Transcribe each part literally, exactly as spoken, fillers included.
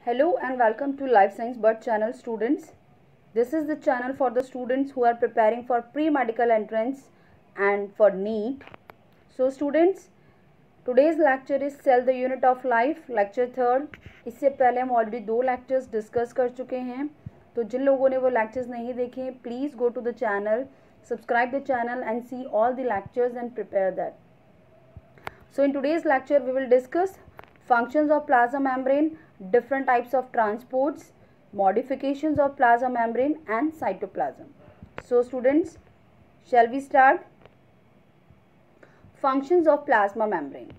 Hello and welcome to Life Science Bird channel, students. This is the channel for the students who are preparing for pre-medical entrance and for NEET. So students, today's lecture is Cell the Unit of Life, lecture third. इससे पहले हम already दो lectures discuss कर चुके हैं, तो जिन लोगों ने वो lectures नहीं देखे, please go to the channel, subscribe the channel and see all the lectures and prepare that. So in today's lecture we will discuss functions of plasma membrane, different types of transports, modifications of plasma membrane and cytoplasm. So students, shall we start? Functions of plasma membrane.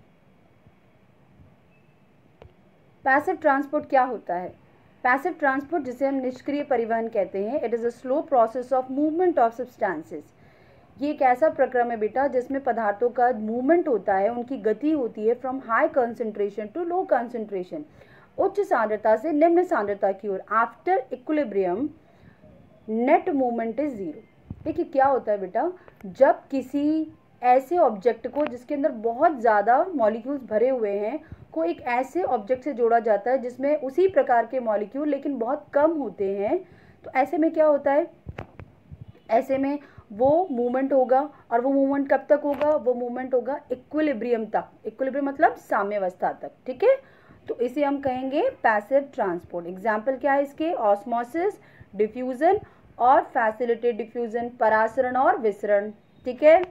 Passive transport क्या होता है? Passive transport जिसे हम निष्क्रिय परिवहन कहते हैं, it is a slow process of movement of substances. ये एक ऐसा प्रक्रम है बेटा जिसमें पदार्थों का मूवमेंट होता है, उनकी गति होती है from high concentration to low concentration, उच्च सांद्रता से निम्न सांद्रता की ओर. After equilibrium net movement is zero. देखिए क्या होता है बेटा, जब किसी ऐसे ऑब्जेक्ट को जिसके अंदर बहुत ज़्यादा मॉलिक्यूल्स भरे हुए हैं को एक ऐसे ऑब्जेक्ट से जोड़ा जाता है जिसमें उसी प्रकार के मॉलिक्यूल लेकिन बहुत कम होते हैं, तो ऐसे में क्या होता है, ऐसे में वो मूवमेंट होगा. और वो मूवमेंट कब तक होगा? वो मूवमेंट होगा इक्विलिब्रियम तक. इक्विलिब्रियम मतलब साम्यावस्था तक. ठीक है, तो इसे हम कहेंगे पैसिव ट्रांसपोर्ट. एग्जाम्पल क्या है इसके? ऑस्मोसिस, डिफ्यूजन और फैसिलिटेटेड डिफ्यूजन, परासरण और विसरण. ठीक है,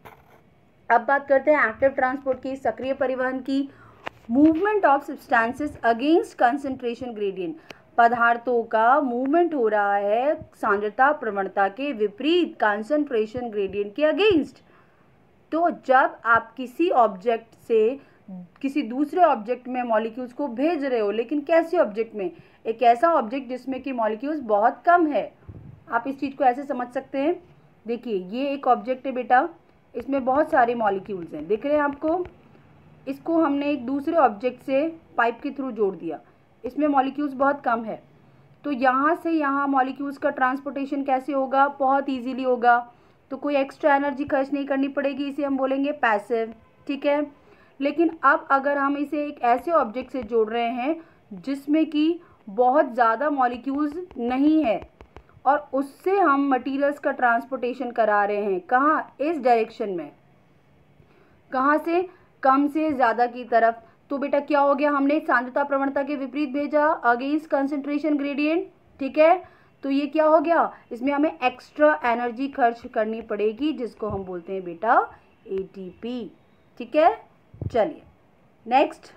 अब बात करते हैं एक्टिव ट्रांसपोर्ट की, सक्रिय परिवहन की. Movement of substances against concentration gradient. पदार्थों का मूवमेंट हो रहा है सांद्रता प्रवणता के विपरीत, कंसंट्रेशन ग्रेडियंट के अगेंस्ट. तो जब आप किसी ऑब्जेक्ट से किसी दूसरे ऑब्जेक्ट में मॉलिक्यूल्स को भेज रहे हो, लेकिन कैसे ऑब्जेक्ट में? एक ऐसा ऑब्जेक्ट जिसमें कि मॉलिक्यूल्स बहुत कम है. आप इस चीज़ को ऐसे समझ सकते हैं. देखिए ये एक ऑब्जेक्ट है बेटा, इसमें बहुत सारे मॉलिक्यूल्स हैं, दिख रहे हैं आपको. इसको हमने एक दूसरे ऑब्जेक्ट से पाइप के थ्रू जोड़ दिया, इसमें मॉलिक्यूल्स बहुत कम है. तो यहाँ से यहाँ मॉलिक्यूल्स का ट्रांसपोर्टेशन कैसे होगा? बहुत इजीली होगा. तो कोई एक्स्ट्रा एनर्जी खर्च नहीं करनी पड़ेगी, इसे हम बोलेंगे पैसिव. ठीक है, लेकिन अब अगर हम इसे एक ऐसे ऑब्जेक्ट से जोड़ रहे हैं जिसमें कि बहुत ज़्यादा मॉलिक्यूल्स नहीं है और उससे हम मटीरियल्स का ट्रांसपोर्टेशन करा रहे हैं, कहाँ? इस डायरेक्शन में. कहाँ से? कम से ज़्यादा की तरफ. तो बेटा क्या हो गया, हमने सांद्रता प्रवणता के विपरीत भेजा, अगेंस्ट कंसंट्रेशन ग्रेडियंट. ठीक है, तो ये क्या हो गया, इसमें हमें एक्स्ट्रा एनर्जी खर्च करनी पड़ेगी जिसको हम बोलते हैं बेटा एटीपी. ठीक है, चलिए next.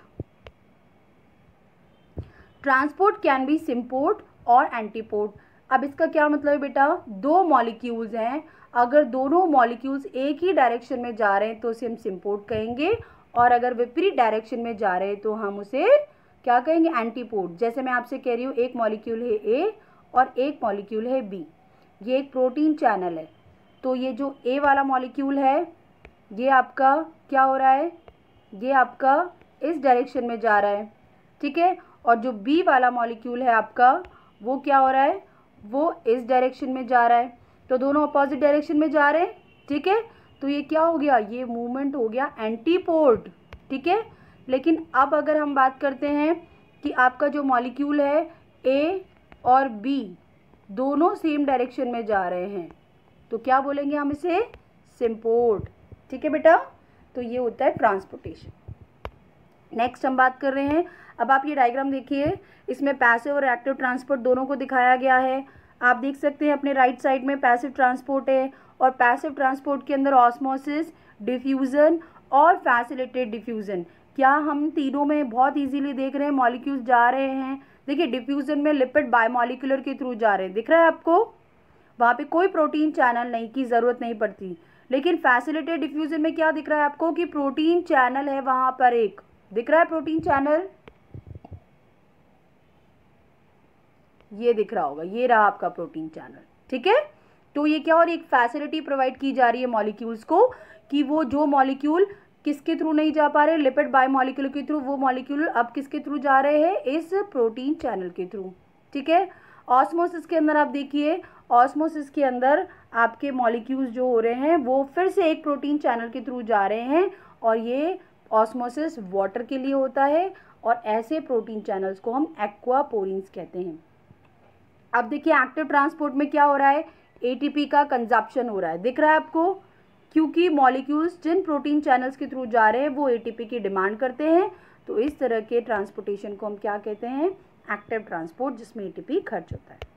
Transport can be symport और एंटीपोर्ट. अब इसका क्या मतलब है बेटा, दो मॉलिक्यूल्स हैं, अगर दोनों मॉलिक्यूल्स एक ही डायरेक्शन में जा रहे हैं तो उसे हम सिम्पोर्ट कहेंगे, और अगर विपरीत डायरेक्शन में जा रहे हैं तो हम उसे क्या कहेंगे? एंटीपोर्ट. जैसे मैं आपसे कह रही हूँ एक मॉलिक्यूल है ए और एक मॉलिक्यूल है बी, ये एक प्रोटीन चैनल है. तो ये जो ए वाला मॉलिक्यूल है ये आपका क्या हो रहा है, ये आपका इस डायरेक्शन में जा रहा है. ठीक है, और जो बी वाला मॉलिक्यूल है आपका वो क्या हो रहा है, वो इस डायरेक्शन में जा रहा है. तो दोनों अपोजिट डायरेक्शन में जा रहे हैं. ठीक है, तो ये क्या हो गया, ये मूवमेंट हो गया एंटीपोर्ट. ठीक है, लेकिन अब अगर हम बात करते हैं कि आपका जो मॉलिक्यूल है ए और बी दोनों सेम डायरेक्शन में जा रहे हैं तो क्या बोलेंगे हम इसे? सिम्पोर्ट. ठीक है बेटा, तो ये होता है ट्रांसपोर्टेशन. नेक्स्ट हम बात कर रहे हैं, अब आप ये डायग्राम देखिए, इसमें पैसिव और एक्टिव ट्रांसपोर्ट दोनों को दिखाया गया है. आप देख सकते हैं अपने राइट साइड में पैसिव ट्रांसपोर्ट है, और पैसिव ट्रांसपोर्ट के अंदर ऑस्मोसिस, डिफ्यूज़न और फैसिलिटेटेड डिफ्यूज़न. क्या हम तीनों में बहुत इजीली देख रहे हैं मॉलिक्यूल्स जा रहे हैं? देखिए डिफ्यूज़न में लिपिड बायोमॉलिक्यूलर के थ्रू जा रहे हैं, दिख रहा है आपको, वहाँ पे कोई प्रोटीन चैनल नहीं की ज़रूरत नहीं पड़ती. लेकिन फैसिलिटेटेड डिफ्यूज़न में क्या दिख रहा है आपको कि प्रोटीन चैनल है, वहाँ पर एक दिख रहा है प्रोटीन चैनल, ये दिख रहा होगा, ये रहा आपका प्रोटीन चैनल. ठीक है, तो ये क्या, और एक फैसिलिटी प्रोवाइड की जा रही है मॉलिक्यूल्स को कि वो जो मॉलिक्यूल किसके थ्रू नहीं जा पा रहे, लिपिड बायोमॉलिक्यूल के थ्रू, वो मॉलिक्यूल अब किसके थ्रू जा रहे हैं? इस प्रोटीन चैनल के थ्रू. ठीक है, ऑस्मोसिस के अंदर आप देखिए, ऑस्मोसिस के अंदर आपके मॉलिक्यूल्स जो हो रहे हैं वो फिर से एक प्रोटीन चैनल के थ्रू जा रहे हैं, और ये ऑस्मोसिस वाटर के लिए होता है और ऐसे प्रोटीन चैनल्स को हम एक्वापोरिन्स कहते हैं। अब देखिए एक्टिव ट्रांसपोर्ट में क्या हो रहा है, एटीपी का कंजप्शन हो रहा है, दिख रहा है आपको, क्योंकि मॉलिक्यूल्स जिन प्रोटीन चैनल्स के थ्रू जा रहे हैं वो एटीपी की डिमांड करते हैं। तो इस तरह के ट्रांसपोर्टेशन को हम क्या कहते हैं, एक्टिव ट्रांसपोर्ट, जिसमें एटीपी खर्च होता है।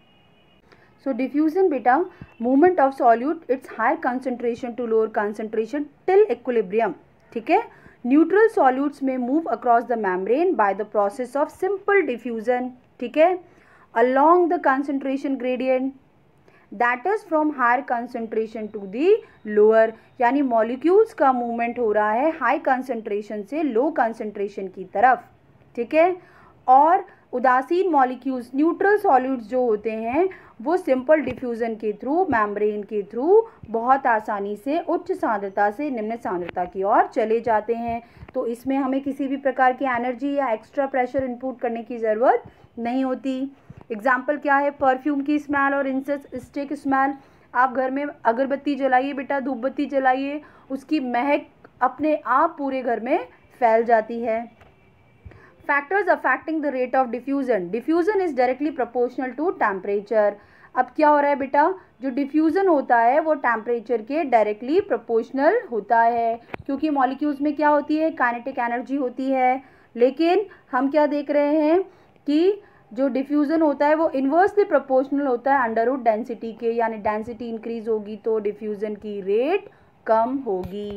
सो डिफ्यूजन बेटा, movement of solute it's higher concentration to lower concentration till equilibrium, ठीक है। न्यूट्रल सॉल्यूट्स में move across the membrane by the process of simple diffusion, ठीक है, along the concentration gradient, that is from higher concentration to the lower, यानी molecules का movement हो रहा है हाई कंसंट्रेशन से लो कंसंट्रेशन की तरफ, ठीक है। और उदासीन मॉलिक्यूल्स, न्यूट्रल सॉल्यूट्स जो होते हैं वो सिंपल डिफ्यूजन के थ्रू, मेम्ब्रेन के थ्रू बहुत आसानी से उच्च सांद्रता से निम्न सांद्रता की ओर चले जाते हैं। तो इसमें हमें किसी भी प्रकार की एनर्जी या एक्स्ट्रा प्रेशर इनपुट करने की ज़रूरत नहीं होती। एग्जाम्पल क्या है, परफ्यूम की स्मेल और इंसेंस स्टिक स्मेल। आप घर में अगरबत्ती जलाइए बेटा, धूप बत्ती जलाइए, उसकी महक अपने आप पूरे घर में फैल जाती है। Factors affecting the rate of diffusion, diffusion is directly proportional to temperature. अब क्या हो रहा है बेटा, जो डिफ्यूजन होता है वो टेम्परेचर के डायरेक्टली प्रोपोर्शनल होता है, क्योंकि मॉलिक्यूल्स में क्या होती है, काइनेटिक एनर्जी होती है। लेकिन हम क्या देख रहे हैं कि जो डिफ्यूजन होता है वो इन्वर्सली प्रोपोर्शनल होता है अंडर रूट डेंसिटी के, यानी डेंसिटी इंक्रीज होगी तो डिफ्यूजन की रेट कम होगी।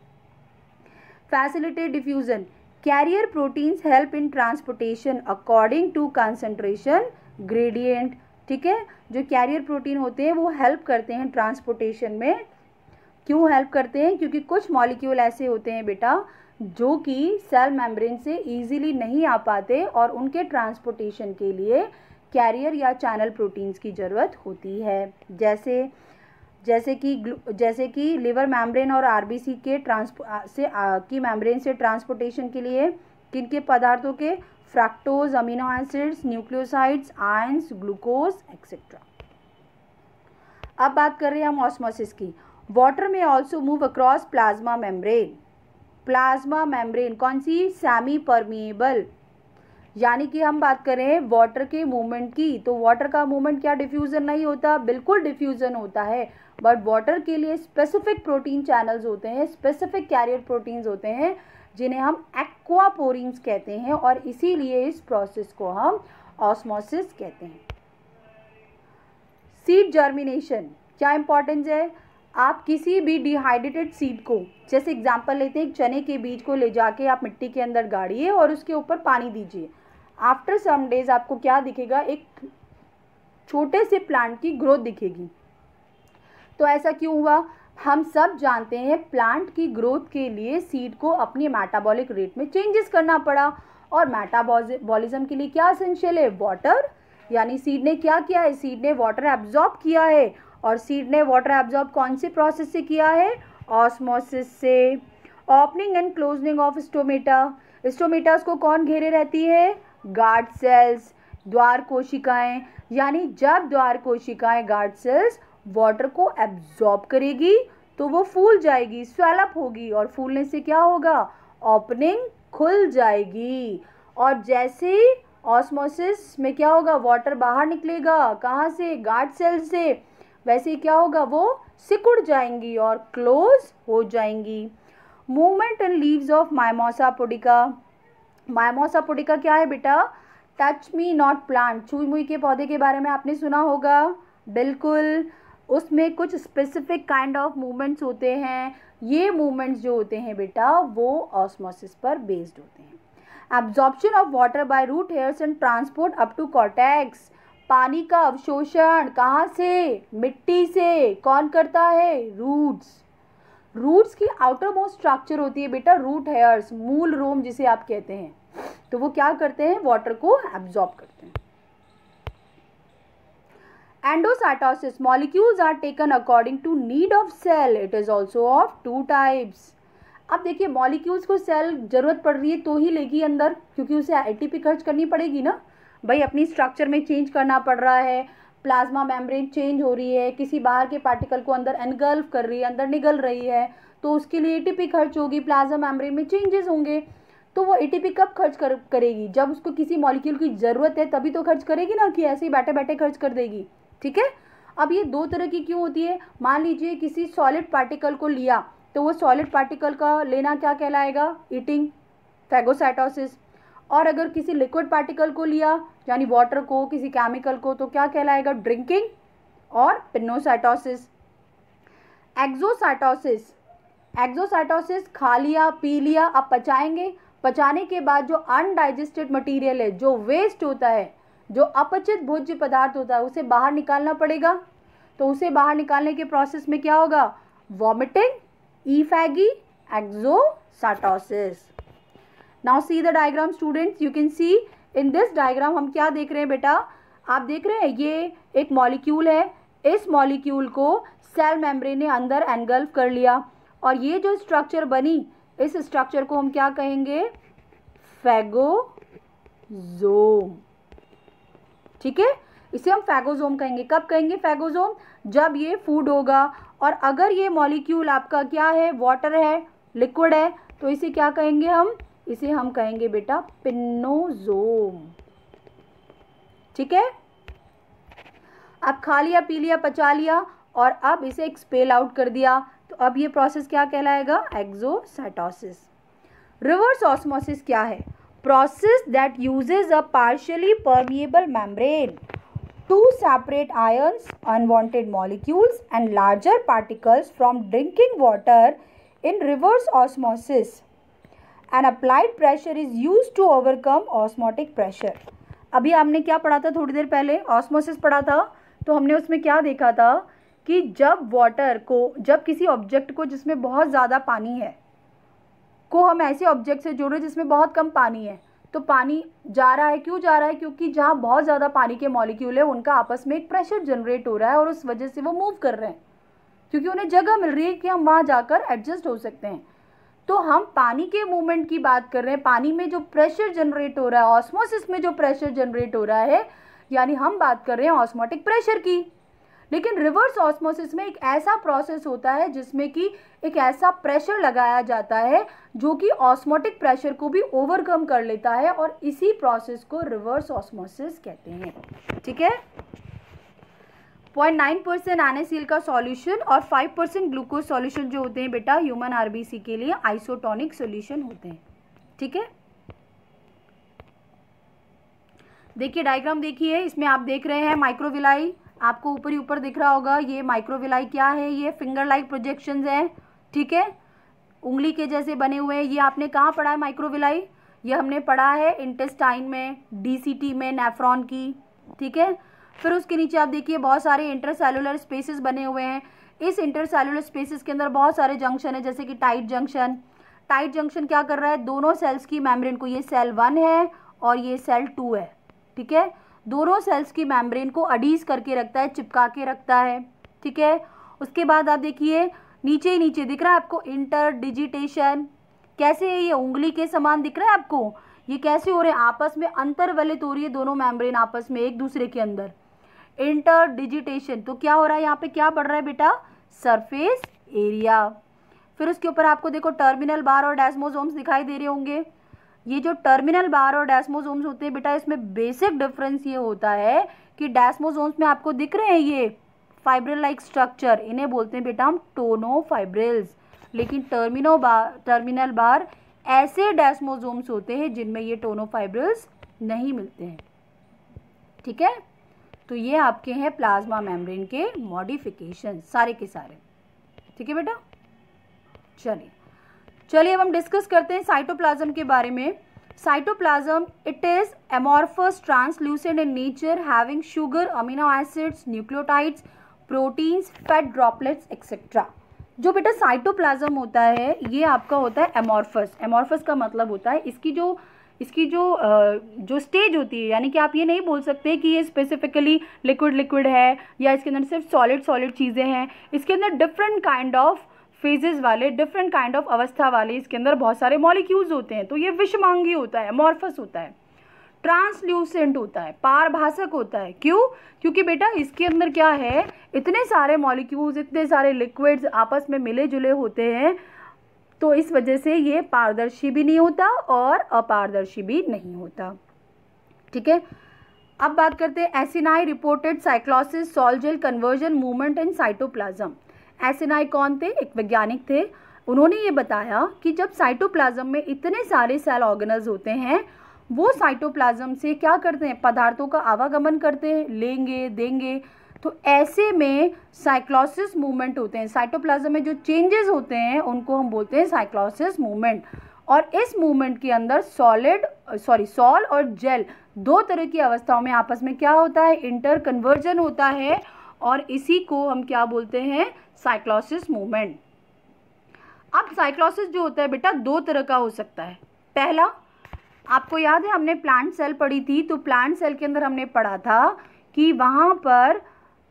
Facilitate diffusion, carrier proteins help in transportation according to concentration gradient, ठीक है। जो कैरियर प्रोटीन होते हैं वो हेल्प करते हैं ट्रांसपोर्टेशन में। क्यों हेल्प करते हैं, क्योंकि कुछ मॉलिक्यूल ऐसे होते हैं बेटा जो कि सेल मेम्ब्रेन से इजीली नहीं आ पाते और उनके ट्रांसपोर्टेशन के लिए कैरियर या चैनल प्रोटीन्स की ज़रूरत होती है। जैसे जैसे कि जैसे कि लिवर मेम्ब्रेन और आरबीसी के ट्रांसपो से आ, की मेम्ब्रेन से ट्रांसपोर्टेशन के लिए किन के पदार्थों के, fructose, amino acids, nucleosides, ions, glucose etcetera. अब बात कर रहे हैं हम ऑस्मोसिस की। वाटर में also move across plasma membrane, plasma membrane कौन सी, सेमी परमिएबल, यानी कि हम बात करें वाटर के मूवमेंट की, तो वाटर का मूवमेंट क्या डिफ्यूजन नहीं होता, बिल्कुल डिफ्यूजन होता है, बट वाटर के लिए स्पेसिफिक प्रोटीन चैनल्स होते हैं, स्पेसिफिक कैरियर प्रोटीन्स होते हैं जिन्हें हम एक्वापोरिन्स कहते हैं, और इसीलिए इस प्रोसेस को हम ऑस्मोसिस कहते हैं। सीड जर्मिनेशन, क्या इंपॉर्टेंस है, आप किसी भी डिहाइड्रेटेड सीड को, जैसे एग्जांपल लेते हैं, चने के बीज को ले जाके आप मिट्टी के अंदर गाड़िए और उसके ऊपर पानी दीजिए। आफ्टर सम डेज आपको क्या दिखेगा, एक छोटे से प्लांट की ग्रोथ दिखेगी। तो ऐसा क्यों हुआ, हम सब जानते हैं प्लांट की ग्रोथ के लिए सीड को अपनी मेटाबॉलिक रेट में चेंजेस करना पड़ा, और मेटाबॉलिज्म के लिए क्या एसेंशियल है, वाटर, यानी सीड ने क्या किया है, सीड ने वाटर एब्जॉर्ब किया है, और सीड ने वाटर एब्जॉर्ब कौन से प्रोसेस से किया है, ऑस्मोसिस से। Opening and closing of stomata, stomatas को कौन घेरे रहती है, गार्ड सेल्स, द्वार कोशिकाएं, यानी जब द्वार कोशिकाएं, गार्ड सेल्स वाटर को एब्जॉर्ब करेगी तो वो फूल जाएगी, स्वेलअप होगी, और फूलने से क्या होगा, ओपनिंग खुल जाएगी। और जैसे ऑस्मोसिस में क्या होगा, वाटर बाहर निकलेगा, कहाँ से, गार्ड सेल से, वैसे क्या होगा, वो सिकुड़ जाएंगी और क्लोज हो जाएंगी। Movement and leaves of mimosa pudica, mimosa pudica क्या है बेटा, टच मी नॉट प्लांट, छुई मुई के पौधे के बारे में आपने सुना होगा, बिल्कुल, उसमें कुछ स्पेसिफिक काइंड ऑफ मूवमेंट्स होते हैं। ये मूवमेंट्स जो होते हैं बेटा वो ऑस्मोसिस पर बेस्ड होते हैं। Absorption of water by root hairs and transport up to cortex, पानी का अवशोषण कहाँ से, मिट्टी से, कौन करता है, रूट्स। रूट्स की आउटर मोस्ट स्ट्रक्चर होती है बेटा रूट हेयर्स, मूल रोम जिसे आप कहते हैं, तो वो क्या करते हैं, वाटर को एब्जॉर्ब करते हैं। Endocytosis, molecules are taken according to need of cell, it is also of two types. अब देखिए मॉलिक्यूल्स को सेल जरूरत पड़ रही है तो ही लेगी अंदर, क्योंकि उसे एटीपी खर्च करनी पड़ेगी ना भाई, अपनी स्ट्रक्चर में चेंज करना पड़ रहा है, प्लाज्मा मेम्ब्रेन चेंज हो रही है, किसी बाहर के पार्टिकल को अंदर एनगल्फ कर रही है, अंदर निगल रही है, तो उसके लिए एटीपी खर्च होगी, प्लाज्मा मेम्ब्रेन में चेंजेस होंगे। तो वो एटीपी कब खर्च कर करेगी? जब उसको किसी मॉलिक्यूल की ज़रूरत है तभी तो खर्च करेगी ना, कि ऐसे ही बैठे बैठे खर्च कर देगी। ठीक है, अब ये दो तरह की क्यों होती है? मान लीजिए किसी सॉलिड पार्टिकल को लिया तो वो सॉलिड पार्टिकल का लेना क्या कहलाएगा? Eating, phagocytosis. और अगर किसी लिक्विड पार्टिकल को लिया यानी वाटर को, किसी केमिकल को, तो क्या कहलाएगा? ड्रिंकिंग और पिनोसाइटोसिस। एक्सोसाइटोसिस, एक्सोसाइटोसिस खा लिया, पी लिया, अब पचाएंगे, पचाने के बाद जो अनडाइजेस्टेड मटेरियल है, जो वेस्ट होता है, जो अपचित भोज्य पदार्थ होता है, उसे बाहर निकालना पड़ेगा। तो उसे बाहर निकालने के प्रोसेस में क्या होगा? वॉमिटिंग, ईफैगी, exocytosis. Now see the diagram students, you can see in this diagram हम क्या देख रहे हैं बेटा? आप देख रहे हैं ये एक मॉलिक्यूल है, इस मॉलिक्यूल को सेल मेम्ब्रेन ने अंदर एनगल्फ कर लिया और ये जो स्ट्रक्चर बनी, इस स्ट्रक्चर को हम क्या कहेंगे? फैगोजोम। ठीक है, इसे हम फैगोजोम कहेंगे। कब कहेंगे फैगोजोम? जब ये फूड होगा, और अगर ये मॉलिक्यूल आपका क्या है? वाटर है, लिक्विड है, तो इसे क्या कहेंगे हम? इसे हम कहेंगे बेटा पिनोजोम। ठीक है, अब खा लिया, पी लिया, पचा लिया और अब इसे एक्सपेल आउट कर दिया, तो अब ये प्रोसेस क्या कहलाएगा? एक्सोसाइटोसिस। रिवर्स ऑस्मोसिस क्या है? Process that uses a partially permeable membrane to separate ions, unwanted molecules and larger particles from drinking water in reverse osmosis. An applied pressure is used to overcome osmotic pressure. अभी हमने क्या पढ़ा था? थोड़ी देर पहले osmosis पढ़ा था, तो हमने उसमें क्या देखा था कि जब वाटर को, जब किसी ऑब्जेक्ट को जिसमें बहुत ज़्यादा पानी है को हम ऐसे ऑब्जेक्ट से जोड़ रहे जिसमें बहुत कम पानी है, तो पानी जा रहा है, क्यों जा रहा है? क्योंकि जहाँ बहुत ज़्यादा पानी के मॉलिक्यूल है उनका आपस में एक प्रेशर जनरेट हो रहा है और उस वजह से वो मूव कर रहे हैं, क्योंकि उन्हें जगह मिल रही है कि हम वहाँ जाकर एडजस्ट हो सकते हैं। तो हम पानी के मूवमेंट की बात कर रहे हैं, पानी में जो प्रेशर जनरेट हो रहा है, ऑस्मोसिस में जो प्रेशर जनरेट हो रहा है, यानी हम बात कर रहे हैं ऑस्मोटिक प्रेशर की। लेकिन रिवर्स ऑस्मोसिस में एक ऐसा प्रोसेस होता है जिसमें कि एक ऐसा प्रेशर लगाया जाता है जो कि ऑस्मोटिक प्रेशर को भी ओवरकम कर लेता है, और इसी प्रोसेस को रिवर्स ऑस्मोसिस कहते हैं। ठीक है, point nine percent N A C L का सॉल्यूशन और फाइव परसेंट ग्लूकोज सॉल्यूशन जो होते हैं बेटा ह्यूमन आरबीसी के लिए आइसोटोनिक सॉल्यूशन होते हैं। ठीक है, देखिए डायग्राम देखिए, इसमें आप देख रहे हैं माइक्रोविलाई, आपको ऊपर ही ऊपर दिख रहा होगा। ये माइक्रोविलाई क्या है? ये फिंगर लाइक प्रोजेक्शंस हैं। ठीक है, उंगली के जैसे बने हुए हैं। ये आपने कहाँ पढ़ा है माइक्रोविलाई? ये हमने पढ़ा है इंटेस्टाइन में, डीसीटी में, नेफ्रॉन की। ठीक है, फिर उसके नीचे आप देखिए बहुत सारे इंटरसेलुलर स्पेसेस बने हुए हैं। इस इंटरसेलुलर स्पेसेस के अंदर बहुत सारे जंक्शन है, जैसे कि टाइट जंक्शन। टाइट जंक्शन क्या कर रहा है? दोनों सेल्स की मेम्ब्रेन को, ये सेल वन है और ये सेल टू है, ठीक है, दोनों सेल्स की मेम्ब्रेन को अडीज करके रखता है, चिपका के रखता है। ठीक है, उसके बाद आप देखिए नीचे ही नीचे दिख रहा है आपको इंटर डिजिटेशन। कैसे है? ये उंगली के समान दिख रहा है आपको। ये कैसे हो रहे हैं? आपस में अंतर वलित हो रही है दोनों मेम्ब्रेन आपस में एक दूसरे के अंदर, इंटर डिजिटेशन। तो क्या हो रहा है यहाँ पे? क्या बढ़ रहा है बेटा? Surface area. फिर उसके ऊपर आपको देखो टर्मिनल बार और डेस्मोसोम्स दिखाई दे रहे होंगे। ये जो टर्मिनल बार और डेस्मोसोम्स होते हैं बेटा, इसमें बेसिक डिफरेंस ये होता है कि डेस्मोसोम्स में आपको दिख रहे हैं ये फाइब्रिल लाइक स्ट्रक्चर, इन्हें बोलते हैं बेटा हम टोनोफाइब्रिल्स। लेकिन टर्मिनो बार टर्मिनल बार ऐसे डेस्मोसोम्स होते हैं जिनमें ये टोनोफाइब्रिल्स नहीं मिलते हैं। ठीक है, तो ये आपके हैं प्लाज्मा मेम्ब्रेन के मॉडिफिकेशन सारे के सारे। ठीक है बेटा, चलिए चलिए अब हम डिस्कस करते हैं साइटोप्लाज्म के बारे में। Cytoplasm it is amorphous translucent in nature having sugar, amino acids, nucleotides, proteins, fat droplets etcetera. जो बेटा साइटोप्लाज्म होता है ये आपका होता है एमॉर्फस। एमॉर्फस का मतलब होता है इसकी जो इसकी जो जो स्टेज होती है, यानी कि आप ये नहीं बोल सकते कि ये स्पेसिफिकली लिक्विड लिक्विड है या इसके अंदर सिर्फ सॉलिड सॉलिड चीज़ें हैं। इसके अंदर डिफरेंट काइंड ऑफ फेजेस वाले, डिफरेंट काइंड ऑफ अवस्था वाले इसके अंदर बहुत सारे मॉलिक्यूल्स होते हैं। तो ये विषमांगी होता है, एमॉर्फस होता है, ट्रांसल्यूसेंट होता है, पारभासक होता है। क्यों? क्योंकि बेटा इसके अंदर क्या है, इतने सारे मॉलिक्यूल्स, इतने सारे लिक्विड्स आपस में मिले जुले होते हैं तो इस वजह से ये पारदर्शी भी नहीं होता और अपारदर्शी भी नहीं होता। ठीक है, अब बात करते हैं एसिनाई reported cyclosis sol gel conversion movement in cytoplasm. एसिनाई कौन थे? एक वैज्ञानिक थे। उन्होंने ये बताया कि जब साइटोप्लाज्म में इतने सारे सेल ऑर्गेनल्स होते हैं, वो साइटोप्लाज्म से क्या करते हैं? पदार्थों का आवागमन करते हैं, लेंगे देंगे। तो ऐसे में साइक्लोसिस मूवमेंट होते हैं। साइटोप्लाज्म में जो चेंजेस होते हैं उनको हम बोलते हैं साइक्लोसिस मूवमेंट। और इस मूवमेंट के अंदर सॉलिड सॉरी सॉल और जेल दो तरह की अवस्थाओं में आपस में क्या होता है? इंटर कन्वर्जन होता है, और इसी को हम क्या बोलते हैं? Cyclosis movement. अब साइक्लोसिस जो होता है बेटा दो तरह का हो सकता है। पहला, आपको याद है हमने प्लांट सेल पढ़ी थी, तो प्लांट सेल के अंदर हमने पढ़ा था कि वहाँ पर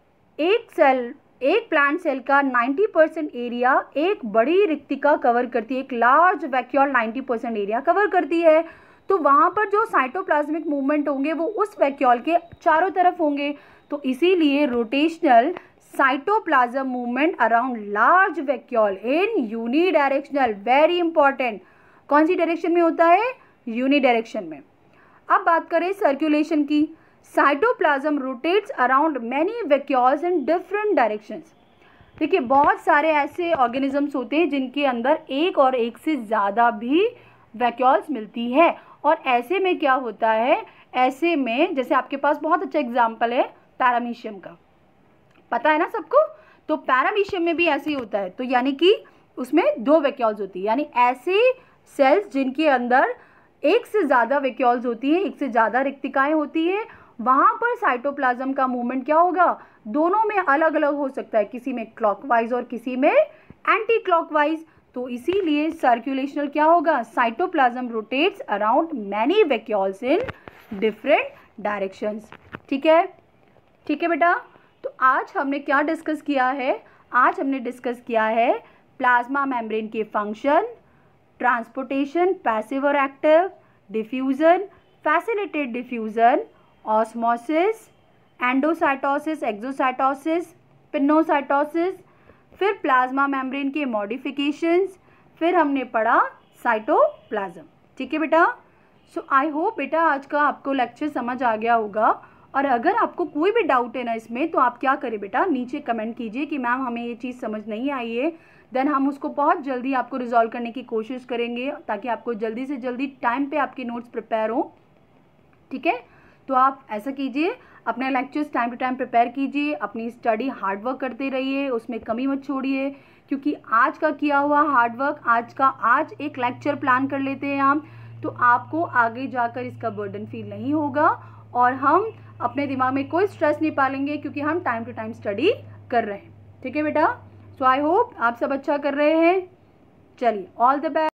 एक सेल एक प्लांट सेल का नब्बे परसेंट एरिया एक बड़ी रिक्तिका कवर करती है, एक लार्ज वैक्यूल नब्बे परसेंट एरिया कवर करती है। तो वहाँ पर जो साइटोप्लाज्मिक मूवमेंट होंगे वो उस वैक्यूल के चारों तरफ होंगे। तो इसीलिए rotational cytoplasm movement around large vacuole in unidirectional, very important. कौन सी डायरेक्शन में होता है? यूनी डायरेक्शन में। अब बात करें सर्कुलेशन की। Cytoplasm rotates around many vacuoles in different directions. देखिए, बहुत सारे ऐसे ऑर्गेनिजम्स होते हैं जिनके अंदर एक और एक से ज़्यादा भी वैक्यूल्स मिलती है। और ऐसे में क्या होता है? ऐसे में जैसे आपके पास बहुत अच्छा एग्जाम्पल है पैरामीशियम का, पता है ना सबको? तो पैरामीशियम में भी ऐसे ही होता है। तो यानी कि उसमें दो वैक्यूल्स होती है, यानी ऐसे सेल्स जिनके अंदर एक से ज़्यादा वैक्यूल्स होती है, एक से ज़्यादा रिक्तिकाएँ होती है, वहाँ पर साइटोप्लाज्म का मूवमेंट क्या होगा? दोनों में अलग अलग हो सकता है, किसी में क्लॉकवाइज और किसी में एंटी क्लॉकवाइज। तो इसीलिए सर्कुलेशनल क्या होगा? Cytoplasm rotates around many vacuoles in different directions. ठीक है, ठीक है बेटा। तो आज हमने क्या डिस्कस किया है? आज हमने डिस्कस किया है प्लाज्मा मेम्ब्रेन के फंक्शन, ट्रांसपोर्टेशन पैसिव और active, diffusion, facilitated diffusion, osmosis, endocytosis, exocytosis, pinocytosis, फिर प्लाज्मा मेम्ब्रेन के मॉडिफिकेशंस, फिर हमने पढ़ा साइटोप्लाज्म। ठीक है बेटा। सो आई होप बेटा आज का आपको लेक्चर समझ आ गया होगा। और अगर आपको कोई भी डाउट है ना इसमें, तो आप क्या करें बेटा, नीचे कमेंट कीजिए कि मैम हमें ये चीज़ समझ नहीं आई है। देन हम उसको बहुत जल्दी आपको रिजॉल्व करने की कोशिश करेंगे, ताकि आपको जल्दी से जल्दी टाइम पे आपके नोट्स प्रिपेयर हो। ठीक है, तो आप ऐसा कीजिए, अपने lectures time to time prepare कीजिए, अपनी स्टडी हार्ड वर्क करते रहिए, उसमें कमी मत छोड़िए। क्योंकि आज का किया हुआ हार्ड वर्क, आज का आज एक लेक्चर प्लान कर लेते हैं हम, तो आपको आगे जाकर इसका बर्डन फील नहीं होगा और हम अपने दिमाग में कोई स्ट्रेस नहीं पालेंगे, क्योंकि हम टाइम टू टाइम स्टडी कर रहे हैं। ठीक है बेटा। सो आई होप आप सब अच्छा कर रहे हैं। चलिए, ऑल द बेस्ट।